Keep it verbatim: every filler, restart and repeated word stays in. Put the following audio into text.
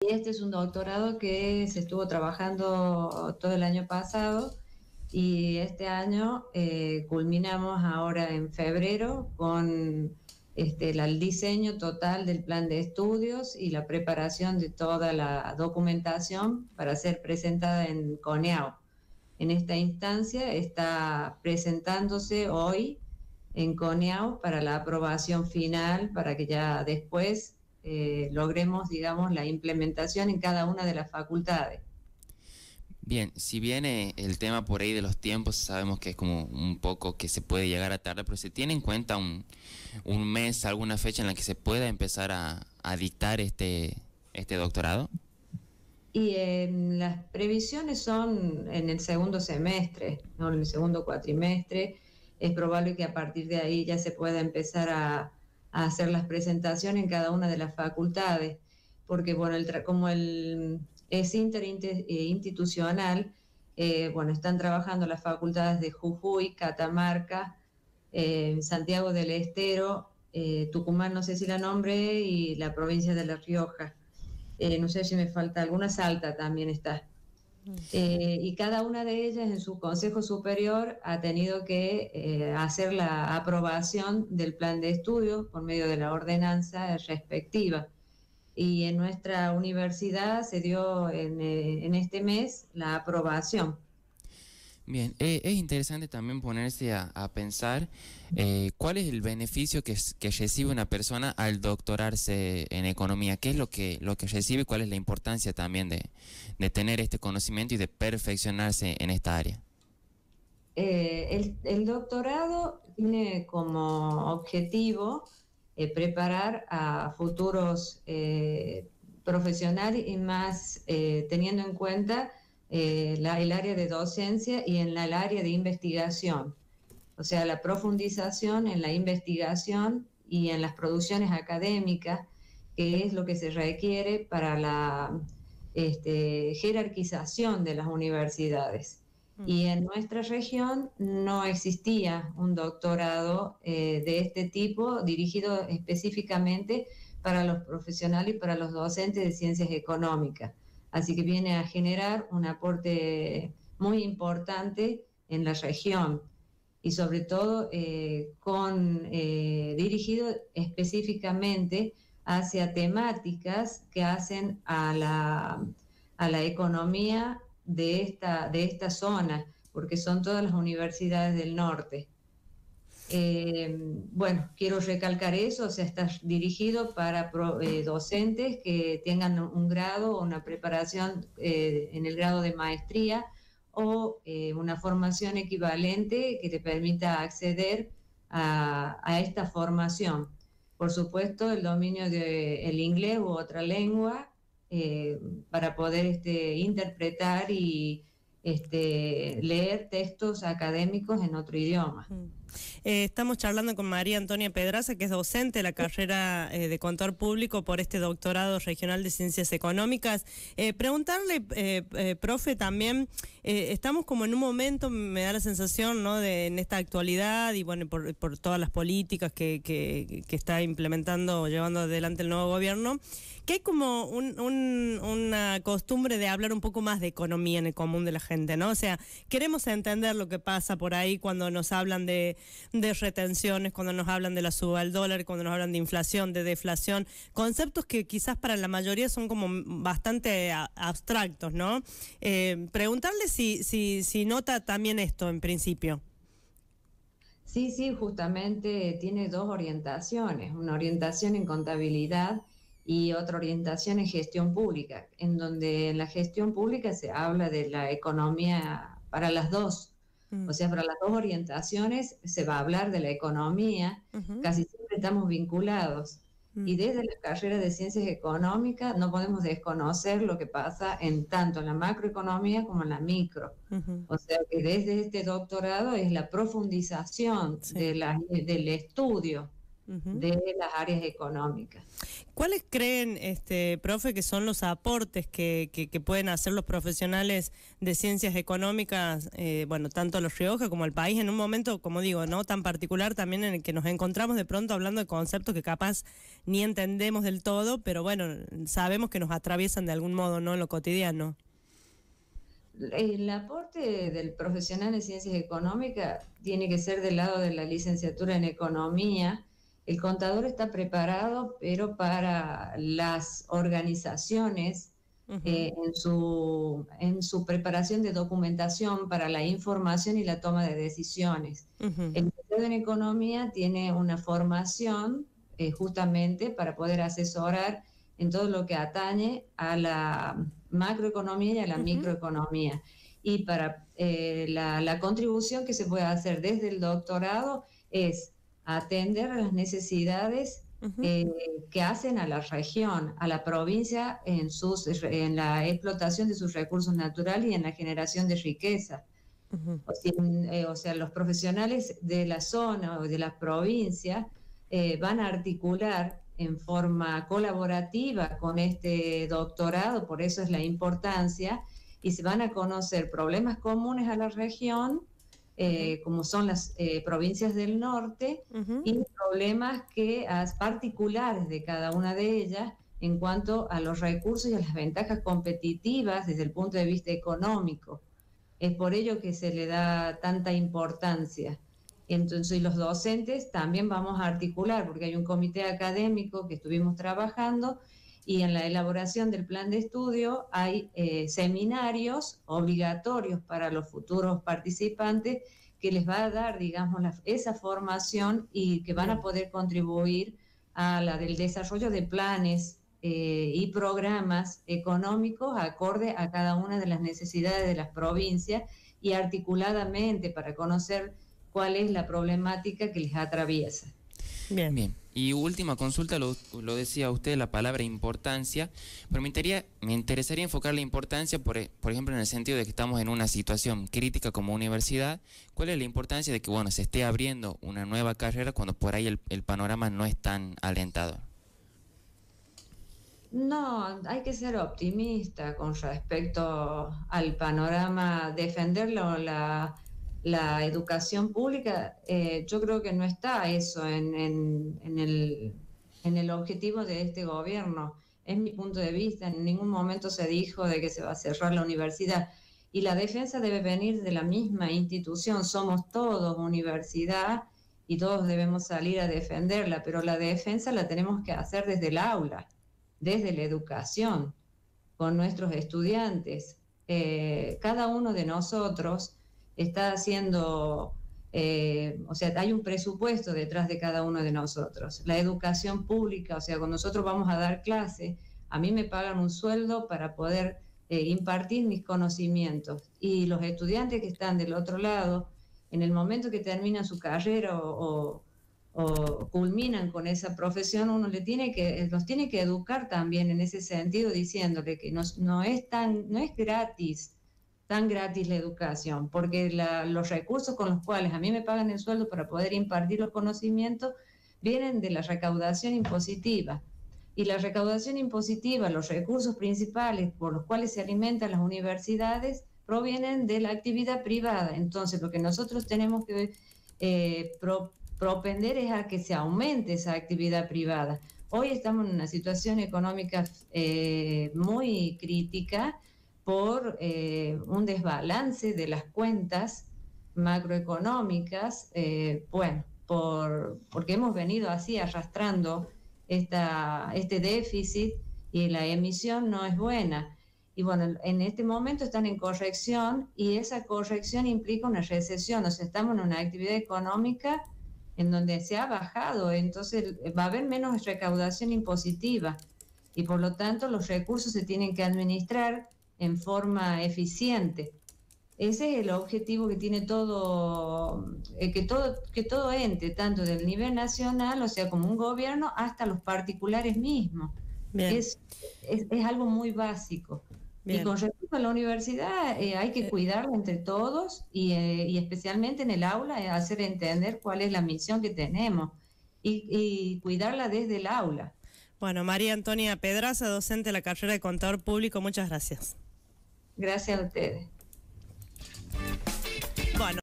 Y este es un doctorado que se estuvo trabajando todo el año pasado y este año eh, culminamos ahora en febrero con este, la, el diseño total del plan de estudios y la preparación de toda la documentación para ser presentada en CONEAU. En esta instancia está presentándose hoy en CONEAU para la aprobación final, para que ya después eh, logremos, digamos, la implementación en cada una de las facultades. Bien, si viene el tema por ahí de los tiempos, sabemos que es como un poco que se puede llegar a tardar, pero ¿se tiene en cuenta un, un mes, alguna fecha en la que se pueda empezar a, a dictar este, este doctorado? Y eh, las previsiones son en el segundo semestre, ¿no? En el segundo cuatrimestre. Es probable que a partir de ahí ya se pueda empezar a, a hacer las presentaciones en cada una de las facultades, porque bueno, el como el, es interinstitucional, eh, bueno, están trabajando las facultades de Jujuy, Catamarca, eh, Santiago del Estero, eh, Tucumán, no sé si la nombre, y la provincia de La Rioja. Eh, no sé si me falta alguna, Salta también está. Eh, y cada una de ellas en su consejo superior ha tenido que eh, hacer la aprobación del plan de estudio por medio de la ordenanza respectiva. Y en nuestra universidad se dio en, eh, en este mes la aprobación. Bien, eh, es interesante también ponerse a, a pensar eh, cuál es el beneficio que, que recibe una persona al doctorarse en economía, qué es lo que, lo que recibe, cuál es la importancia también de, de tener este conocimiento y de perfeccionarse en esta área. Eh, el, el doctorado tiene como objetivo eh, preparar a futuros eh, profesionales y más eh, teniendo en cuenta eh, la, el área de docencia y en la, el área de investigación. O sea, la profundización en la investigación y en las producciones académicas, que es lo que se requiere para la este, jerarquización de las universidades. Y en nuestra región no existía un doctorado eh, de este tipo dirigido específicamente para los profesionales y para los docentes de ciencias económicas. Así que viene a generar un aporte muy importante en la región y sobre todo eh, con, eh, dirigido específicamente hacia temáticas que hacen a la, a la economía de esta, de esta zona, porque son todas las universidades del norte. Eh, bueno, quiero recalcar eso, o sea, está dirigido para pro, eh, docentes que tengan un grado o una preparación eh, en el grado de maestría o eh, una formación equivalente que te permita acceder a, a esta formación. Por supuesto, el dominio del inglés u otra lengua eh, para poder este, interpretar y este, leer textos académicos en otro idioma. Mm. Eh, estamos charlando con María Antonia Pedraza, que es docente de la carrera eh, de Contador Público por este doctorado regional de Ciencias Económicas. Eh, preguntarle, eh, eh, profe, también, eh, estamos como en un momento, me da la sensación, ¿no?, de en esta actualidad y bueno, por, por todas las políticas que, que, que está implementando, llevando adelante el nuevo gobierno, que hay como un, un, una costumbre de hablar un poco más de economía en el común de la gente, ¿no? O sea, queremos entender lo que pasa por ahí cuando nos hablan de de retenciones, cuando nos hablan de la suba del dólar, cuando nos hablan de inflación, de deflación, conceptos que quizás para la mayoría son como bastante a, abstractos, ¿no? Eh, preguntarle si, si, si nota también esto en principio. Sí, sí, justamente tiene dos orientaciones, una orientación en contabilidad y otra orientación en gestión pública, en donde en la gestión pública se habla de la economía para las dos. O sea, para las dos orientaciones se va a hablar de la economía, uh-huh. Casi siempre estamos vinculados. Uh-huh. Y desde la carrera de ciencias económicas no podemos desconocer lo que pasa en tanto en la macroeconomía como en la micro. Uh-huh. O sea, que desde este doctorado es la profundización sí. de la, del estudio uh-huh. de las áreas económicas. ¿Cuáles creen, este, profe, que son los aportes que, que, que pueden hacer los profesionales de ciencias económicas, eh, bueno, tanto a Los Rioja como al país, en un momento, como digo, no tan particular también en el que nos encontramos de pronto hablando de conceptos que capaz ni entendemos del todo, pero bueno, sabemos que nos atraviesan de algún modo, ¿no?, en lo cotidiano? El aporte del profesional de ciencias económicas tiene que ser del lado de la licenciatura en economía. El contador está preparado, pero para las organizaciones, uh-huh. eh, en, su, en su preparación de documentación para la información y la toma de decisiones. Uh-huh. El licenciado en economía tiene una formación eh, justamente para poder asesorar en todo lo que atañe a la macroeconomía y a la uh-huh. microeconomía. Y para eh, la, la contribución que se puede hacer desde el doctorado es atender a las necesidades uh-huh. eh, que hacen a la región, a la provincia en, sus, en la explotación de sus recursos naturales y en la generación de riqueza. Uh-huh. O, sea, eh, o sea, los profesionales de la zona o de la provincia eh, van a articular en forma colaborativa con este doctorado, por eso es la importancia, y se van a conocer problemas comunes a la región, Eh, como son las eh, provincias del norte, uh-huh. y problemas que as particulares de cada una de ellas en cuanto a los recursos y a las ventajas competitivas desde el punto de vista económico. Es por ello que se le da tanta importancia. Entonces, y los docentes también vamos a articular, porque hay un comité académico que estuvimos trabajando, y en la elaboración del plan de estudio hay eh, seminarios obligatorios para los futuros participantes que les va a dar, digamos, la, esa formación y que van a poder contribuir a la del desarrollo de planes eh, y programas económicos acorde a cada una de las necesidades de las provincias y articuladamente para conocer cuál es la problemática que les atraviesa. Bien. Bien. Y última consulta, lo, lo decía usted, la palabra importancia, pero me interesaría, me interesaría enfocar la importancia, por, por ejemplo, en el sentido de que estamos en una situación crítica como universidad. ¿Cuál es la importancia de que, bueno, se esté abriendo una nueva carrera cuando por ahí el, el panorama no es tan alentador? No, hay que ser optimista con respecto al panorama, defenderlo, la... La educación pública, eh, yo creo que no está eso en, en, en, el, en el objetivo de este gobierno. Es mi punto de vista, en ningún momento se dijo de que se va a cerrar la universidad. Y la defensa debe venir de la misma institución. Somos todos universidad y todos debemos salir a defenderla, pero la defensa la tenemos que hacer desde el aula, desde la educación, con nuestros estudiantes. Eh, cada uno de nosotros está haciendo, eh, o sea, hay un presupuesto detrás de cada uno de nosotros. La educación pública, o sea, cuando nosotros vamos a dar clase, a mí me pagan un sueldo para poder eh, impartir mis conocimientos. Y los estudiantes que están del otro lado, en el momento que terminan su carrera o, o, o culminan con esa profesión, uno le tiene que, los tiene que educar también en ese sentido, diciéndole que no, no, es, tan, no es gratis, tan gratis la educación, porque la, los recursos con los cuales a mí me pagan el sueldo para poder impartir los conocimientos vienen de la recaudación impositiva. Y la recaudación impositiva, los recursos principales por los cuales se alimentan las universidades, provienen de la actividad privada. Entonces, lo que nosotros tenemos que eh, pro, propender es a que se aumente esa actividad privada. Hoy estamos en una situación económica eh, muy crítica, por eh, un desbalance de las cuentas macroeconómicas, eh, bueno, por, porque hemos venido así arrastrando esta, este déficit y la emisión no es buena. Y bueno, en este momento están en corrección y esa corrección implica una recesión, o sea, estamos en una actividad económica en donde se ha bajado, entonces va a haber menos recaudación impositiva y por lo tanto los recursos se tienen que administrar en forma eficiente. Ese es el objetivo que tiene todo, eh, que todo, que todo ente, tanto del nivel nacional, o sea, como un gobierno, hasta los particulares mismos. Es, es, es algo muy básico. Bien. Y con respecto a la universidad, eh, hay que cuidarla entre todos y, eh, y especialmente en el aula, eh, hacer entender cuál es la misión que tenemos. y, y cuidarla desde el aula. Bueno, María Antonia Pedraza, docente de la carrera de Contador Público, muchas gracias. Gracias a ustedes.